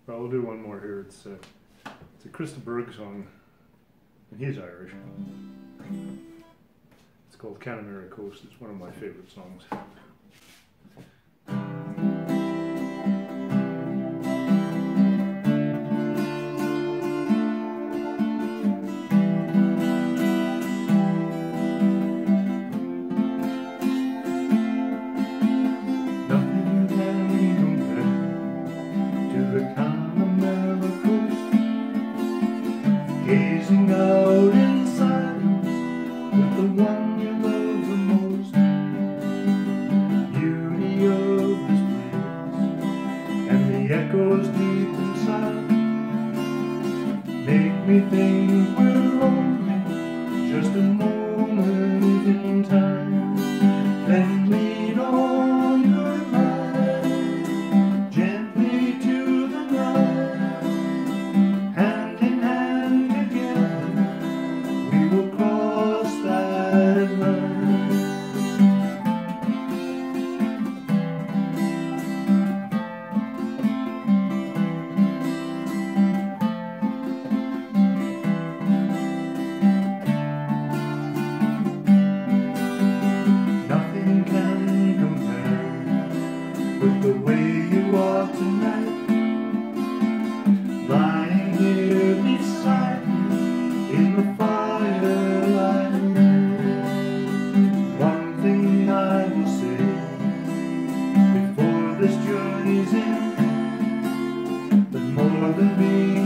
Well, we'll do one more here. It's a Krista Berg song, and he's Irish. It's called Connemara Coast. It's one of my favorite songs. Nothing can compare to the Connemara Coast, gazing out in silence with the one you love the most. Beauty of this place and the echoes deep inside make me think we're lonely, just a moment in time. Then lean on your mind gently to the night, hand in hand together we will cross that line. Nothing can compare with the way you are tonight, lying here beside me in the firelight. One thing I will say before this journey's end, that more than being